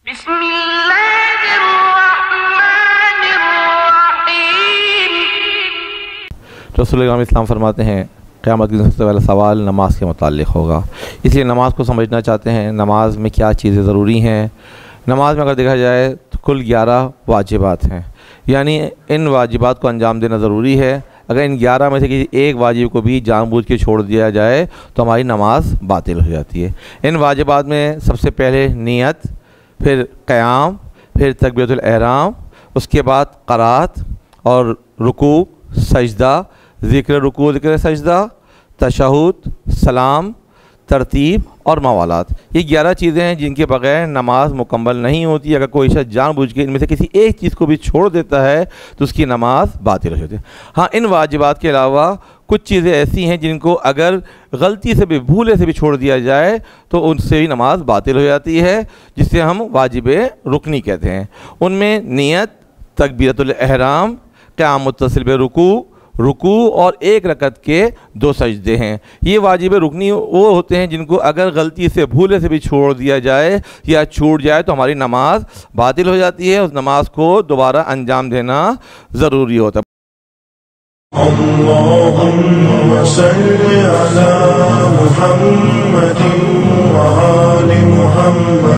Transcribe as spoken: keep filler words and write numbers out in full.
بسم اللہ الرحمن الرحیم۔ رسول اکرم اسلام فرماتے ہیں قیامت کے دن سب سے پہلا سوال نماز کے متعلق ہوگا، اس لیے نماز کو سمجھنا چاہتے ہیں، نماز میں کیا چیزیں ضروری ہیں۔ نماز میں اگر دیکھا جائے تو کل گیارہ واجبات ہیں، یعنی ان واجبات کو انجام دینا ضروری ہے۔ اگر ان گیارہ میں سے کسی ایک واجب کو بھی جان بوجھ کے چھوڑ دیا جائے تو ہماری نماز باطل ہو جاتی ہے۔ ان واجبات میں سب سے پہلے نیت، پھر قیام، پھر تکبیرۃ الاحرام، اس کے بعد قرات اور رکوع، سجدہ، ذکر رکوع ذکر سجدہ، تشہد، سلام، ترتیب اور موالات۔ یہ گیارہ چیزیں ہیں جن کے بغیر نماز مکمل نہیں ہوتی۔ اگر کوئی شخص جان بوجھ کے ان میں سے کسی ایک چیز کو بھی چھوڑ دیتا ہے تو اس کی نماز باطل ہو جاتی ہے۔ ہاں، ان واجبات کے علاوہ کچھ چیزیں ایسی ہیں جن کو اگر غلطی سے بھی بھولے سے بھی چھوڑ دیا جائے تو ان سے بھی نماز باطل ہو جاتی ہے، جس سے ہم واجب رکنی کہتے ہیں۔ ان میں نیت، تکبیرۃ الاحرام، قیام متصل برکوع، رکوع اور ایک رکعت کے دو سجدے ہیں۔ یہ واجب رکنی وہ ہوتے ہیں جن کو اگر غلطی سے بھولے سے بھی چھوڑ دیا جائے یا چھوٹ جائے تو ہماری نماز باطل ہو جاتی ہے۔ اس نماز کو دوبارہ انجام دینا ضروری ہوتا ہے۔ اللهم صل على محمد وآل محمد۔